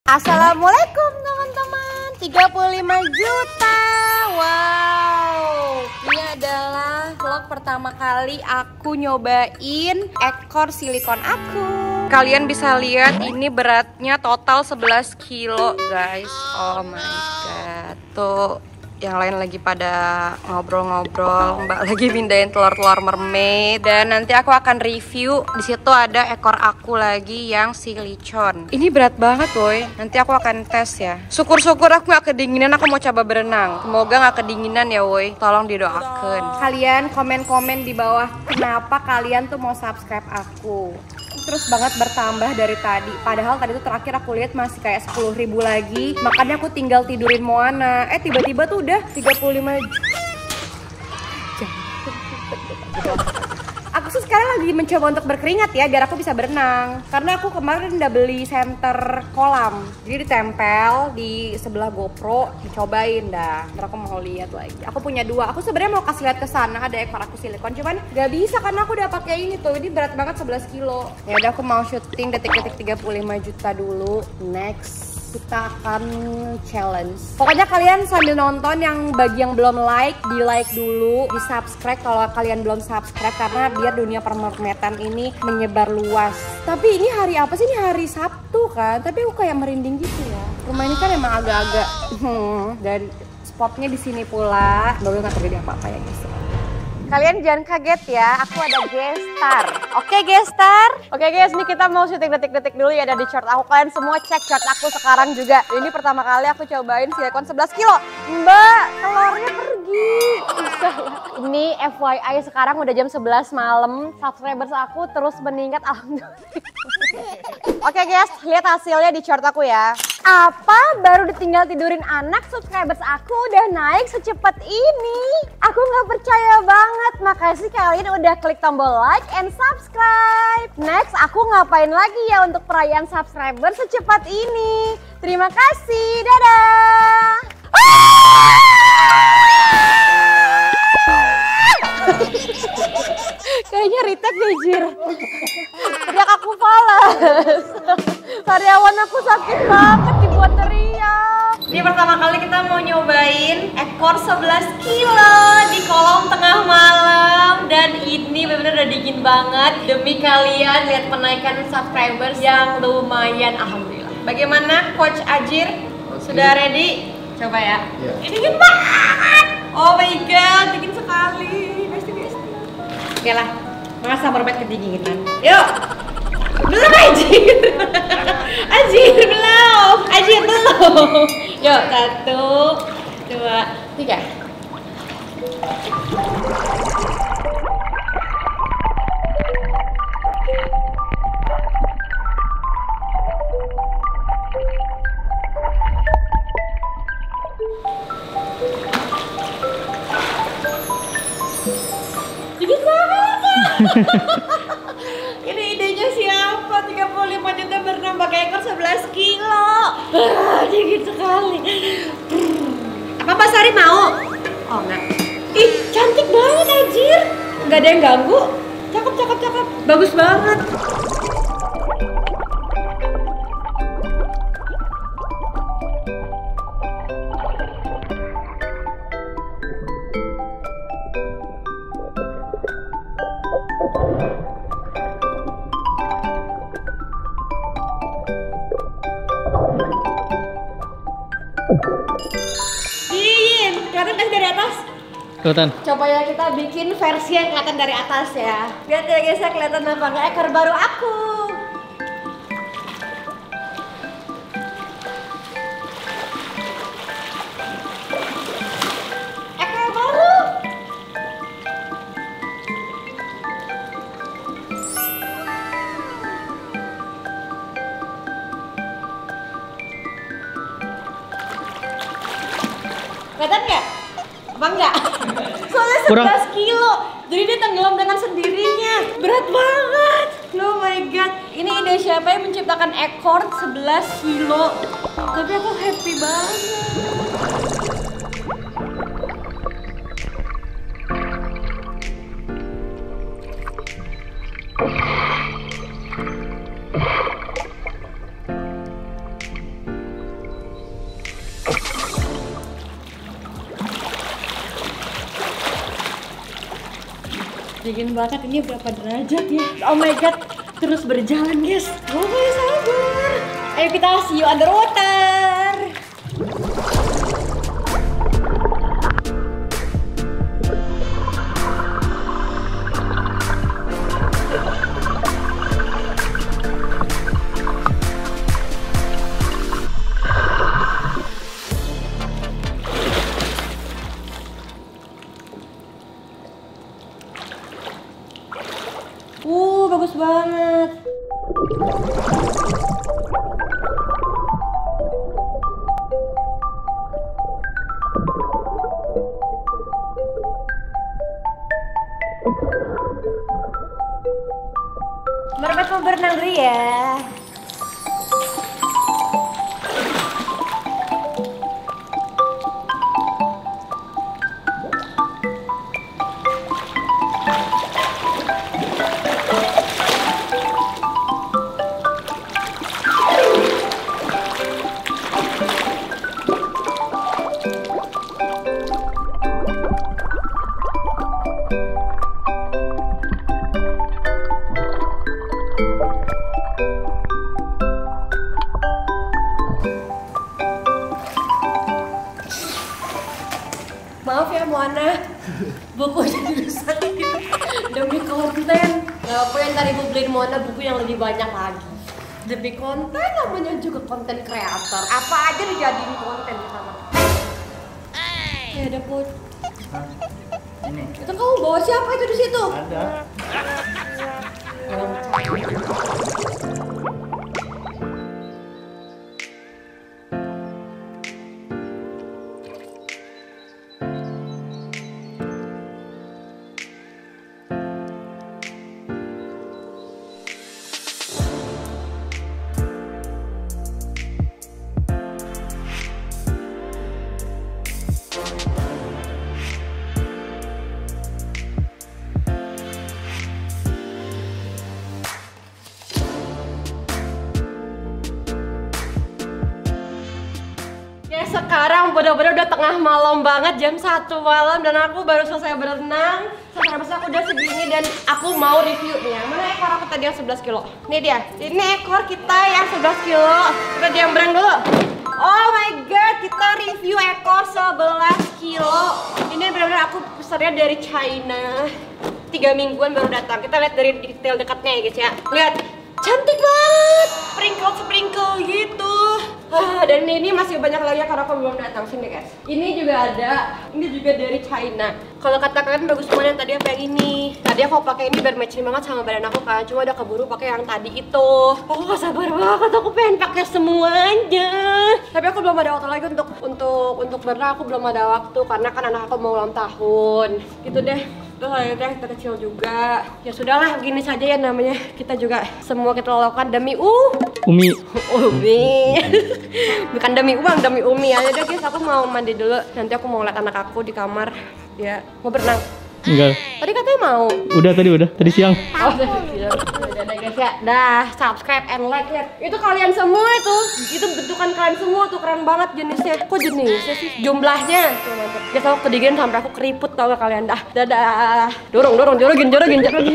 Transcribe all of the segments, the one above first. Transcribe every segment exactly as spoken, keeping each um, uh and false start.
Assalamualaikum teman-teman. tiga puluh lima juta. Wow. Ini adalah vlog pertama kali aku nyobain ekor silikon aku. Kalian bisa lihat ini beratnya total sebelas kilo guys. Oh my god. Tuh yang lain lagi pada ngobrol-ngobrol, Mbak lagi pindahin telur-telur mermaid. Dan nanti aku akan review. Di situ ada ekor aku lagi yang silicon. Ini berat banget boy. Nanti aku akan tes ya. Syukur-syukur aku gak kedinginan, aku mau coba berenang. Semoga gak kedinginan ya woy. Tolong didoakan. Kalian komen-komen di bawah kenapa kalian tuh mau subscribe aku. Terus banget bertambah dari tadi. Padahal tadi tuh terakhir aku lihat masih kayak sepuluh ribu lagi. Makanya aku tinggal tidurin Moana. Eh tiba-tiba tuh udah tiga puluh lima juta. Aku tuh sekarang lagi mencoba untuk berkeringat ya, biar aku bisa berenang. Karena aku kemarin udah beli senter kolam. Jadi ditempel di sebelah GoPro, dicobain dah. Ntar aku mau lihat lagi. Aku punya dua. Aku sebenarnya mau kasih lihat ke sana ada ekor aku silikon, cuman gak bisa karena aku udah pakai ini tuh. Ini berat banget sebelas kilo. Ya udah aku mau syuting detik-detik tiga puluh lima juta dulu. Next kita akan challenge. Pokoknya kalian sambil nonton, yang bagi yang belum like, di like dulu, di subscribe kalau kalian belum subscribe, karena biar dunia permermetan ini menyebar luas. Tapi ini hari apa sih? Ini hari Sabtu kan? Tapi aku kayak merinding gitu ya. Rumah ini kan emang agak-agak hmm, dan spotnya di sini pula. Semoga nggak terjadi apa-apa ya guys. Kalian jangan kaget ya, aku ada guest star. Oke guest star. Oke guys, ini kita mau syuting detik-detik dulu ya, ada di short aku. Kalian semua cek short aku sekarang juga. Ini pertama kali aku cobain silikon sebelas kilo. Mbak, telurnya pergi. Ini F Y I sekarang udah jam sebelas malam. Subscribers aku terus meningkat, alhamdulillah. Oke guys, lihat hasilnya di short aku ya. Apa? Baru ditinggal tidurin anak, subscribers aku udah naik secepat ini. Aku nggak percaya banget. Makasih kalian udah klik tombol like and subscribe. Next, aku ngapain lagi ya untuk perayaan subscriber secepat ini? Terima kasih, dadah. Kayaknya retake deh Jir. Teriak aku falas. Karyawan aku sakit banget dibuat teriak. Ini pertama kali kita mau nyobain ekor sebelas kilo di kolam tengah malam. Dan ini bener-bener udah dingin banget. Demi kalian lihat penaikan subscribers yang lumayan, alhamdulillah. Bagaimana Coach Ajir? Sudah ready? Coba ya. Yeah. Ini dingin banget. Oh my god, dingin sekali. Besti-besti. Oke lah, masa mermaid kedinginan. Yuk. Belum Ajir. Ajir belum. Ajir belum. Yuk, satu, dua, tiga. Dingin banget. Ini idenya siapa? tiga puluh lima juta berenang pakai ekor sebelas kilo. Ah, dingin sekali. Apa Mbak Sari mau? Oh enggak. Ih, cantik banget Ajir. Enggak ada yang ganggu. Cakep, cakep, cakep. Bagus banget. Dingin, kelihatan guys dari atas? Kelihatan. Coba ya kita bikin versi yang kelihatan dari atas ya. Lihat ya guys, ya kelihatan apa nggak ekor baru aku. Ekor baru. Kelihatan nggak? Apa enggak? Soalnya sebelas kilo, jadi dia tenggelam dengan sendirinya. Berat banget. Oh my god. Ini ide siapa yang menciptakan ekor sebelas kilo? Tapi aku happy banget. Dingin banget, ini berapa derajat ya? Oh my god, terus berjalan guys. Oh my sabar. Ayo kita see you underwater. Uh, bagus banget. Mermaid mau berenang dulu ya. Maaf ya Moana, bukunya dirusak demi konten. Gak apa yang tadi ibu beliin Moana buku yang lebih banyak lagi. Demi konten, namanya juga konten kreator. Apa aja dijadiin konten sama. Ya ada put. Ini. Itu kamu bawa siapa itu di situ? Ada. Ya sekarang bener-bener udah tengah malam banget, jam satu malam dan aku baru selesai berenang. Sekarang aku udah segini dan aku mau reviewnya. Mana ekor aku tadi yang sebelas kilo? Ini dia. Ini ekor kita yang sebelas kilo. Kita diambrang dulu. Oh my god, kita review ekor sebelas kilo. Ini bener-bener aku pesannya dari China. Tiga mingguan baru datang. Kita lihat dari detail dekatnya ya guys ya. Lihat, cantik banget. Sprinkle-sprinkle gitu. Ah, dan ini masih banyak lagi karena aku belum datang sini guys. Ini juga ada, ini juga dari China. Kalau kata kalian bagus banget yang tadi apa yang ini. Tadi aku pakai ini biar matching banget sama badan aku kan. Cuma udah keburu pakai yang tadi itu. Aku gak sabar banget, aku pengen pakai semuanya. Tapi aku belum ada waktu lagi untuk untuk untuk berenang. Aku belum ada waktu karena kan anak aku mau ulang tahun. Gitu deh. Terus akhirnya kita kecil juga. Ya sudahlah, gini saja ya namanya. Kita juga semua kita lakukan demi uh Umi. Umi. Bukan demi uang, demi Umi. Ayo deh guys, aku mau mandi dulu. Nanti aku mau lihat anak aku di kamar. Ya, mau berenang. Enggak. Tadi katanya mau. Udah tadi udah, tadi siang. Oh, tadi siang. Udah deh guys ya. Dah, subscribe and like ya. Itu kalian semua itu. Itu bentukan kalian semua tuh, keren banget jenisnya. Kok jenisnya sih? Jumlahnya. Tuh mantap. Guys, aku kedinginan sampai aku keriput tau gak kalian dah. Dadah. Dorong, dorong, jorogin, jorogin, jorogin.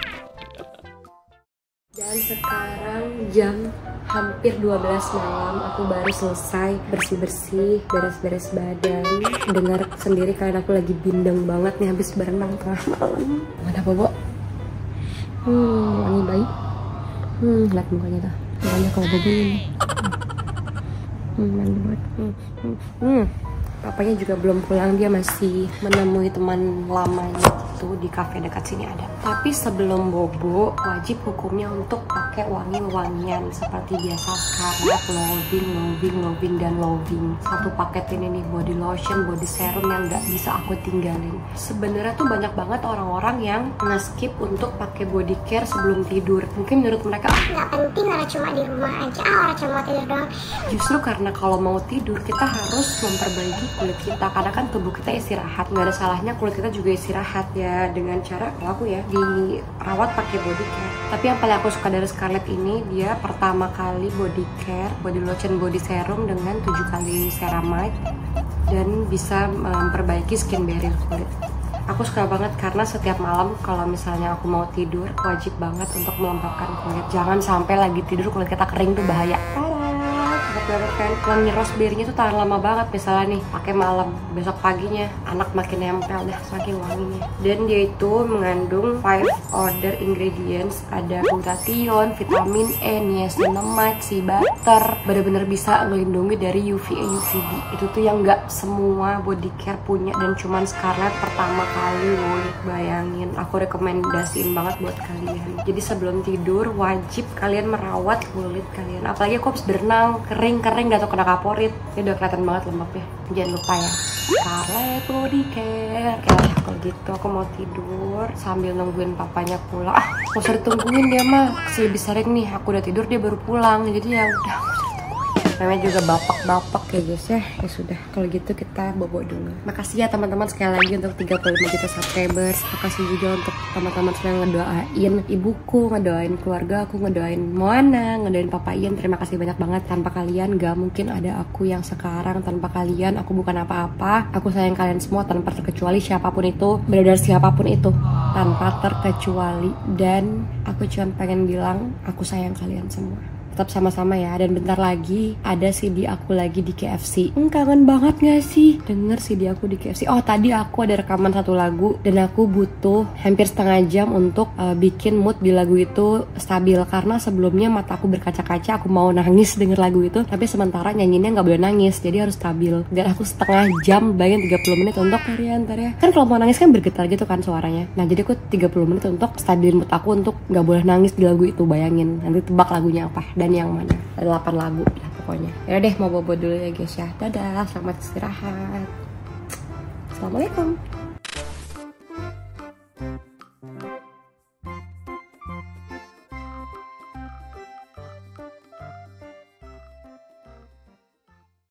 Dan sekarang jam hampir dua belas malam, aku baru selesai bersih-bersih, beres-beres badan. Dengar sendiri kalian aku lagi bindeng banget nih habis berenang tengah malam. Mana Bobo? Hmm, wangi bayi. Hmm, lihat mukanya tuh. Mukanya kalau Bobo ini. Hmm, mandi banget. Hmm, hmm, hmm. Papanya juga belum pulang, dia masih menemui teman lamanya gitu di kafe dekat sini ada. Tapi sebelum bobo, wajib hukumnya untuk pakai wangi-wangian seperti biasa sekarang, loving, loving, loving, dan loving. Satu paket ini nih, body lotion, body serum yang nggak bisa aku tinggalin. Sebenarnya tuh banyak banget orang-orang yang nge-skip untuk pakai body care sebelum tidur. Mungkin menurut mereka ah, nggak penting, orang cuma di rumah aja, ah, orang cuma tidur doang. Justru karena kalau mau tidur kita harus memperbaiki kulit kita, karena kan tubuh kita istirahat. Nggak ada salahnya kulit kita juga istirahat ya, dengan cara kalau aku ya dirawat pakai body care. Tapi yang paling aku suka dari Scarlett ini, dia pertama kali body care, body lotion, body serum dengan tujuh kali ceramide dan bisa memperbaiki skin barrier kulit. Aku suka banget karena setiap malam kalau misalnya aku mau tidur wajib banget untuk melembabkan kulit. Jangan sampai lagi tidur kulit kita kering tuh bahaya. Banget kan, wangi raspberry-nya tuh tahan lama banget. Misalnya nih pakai malam, besok paginya anak makin nempel dah saking wanginya. Dan dia itu mengandung five other ingredients, ada glutathione, vitamin E, niacinamide, sea butter. Bener-bener bisa melindungi dari U V A U V B. Itu tuh yang nggak semua body care punya dan cuman Scarlett pertama kali loh. Bayangin, aku rekomendasiin banget buat kalian. Jadi sebelum tidur wajib kalian merawat kulit kalian. Apalagi aku habis berenang, kering kering gak tau kena kaporit. Ini udah kelihatan banget lembabnya. Jangan lupa ya, Scarlett Body Care. Oke lah, kalau gitu aku mau tidur sambil nungguin papanya pulang. Ah, gak usah ditungguin dia mah. Lebih sering nih, aku udah tidur dia baru pulang. Jadi ya udah, namanya juga bapak-bapak ya guys ya. Ya sudah, kalau gitu kita bobo dulu. Makasih ya teman-teman sekali lagi untuk tiga puluh lima juta subscribers. Makasih juga untuk teman-teman semua yang ngedoain ibuku, ngedoain keluarga aku, ngedoain Moana, ngedoain Papa Ian. Terima kasih banyak banget. Tanpa kalian gak mungkin ada aku yang sekarang. Tanpa kalian aku bukan apa-apa. Aku sayang kalian semua tanpa terkecuali, siapapun itu, benar-benar siapapun itu, tanpa terkecuali. Dan aku cuma pengen bilang aku sayang kalian semua. Tetap sama-sama ya. Dan bentar lagi ada C D aku lagi di K F C. Hmm, kangen banget gak sih denger C D aku di K F C? Oh, tadi aku ada rekaman satu lagu dan aku butuh hampir setengah jam untuk uh, bikin mood di lagu itu stabil. Karena sebelumnya mata aku berkaca-kaca, aku mau nangis denger lagu itu, tapi sementara nyanyinya nggak boleh nangis, jadi harus stabil. Dan aku setengah jam, bayangin tiga puluh menit untuk ntar ya, ntar ya. Kan kalau mau nangis kan bergetar gitu kan suaranya. Nah, jadi aku tiga puluh menit untuk stabilin mood aku untuk nggak boleh nangis di lagu itu. Bayangin, nanti tebak lagunya apa dan yang mana. Ada delapan lagu lah pokoknya. Ya deh, mau bobo dulu ya guys ya. Dadah, selamat istirahat. Assalamualaikum.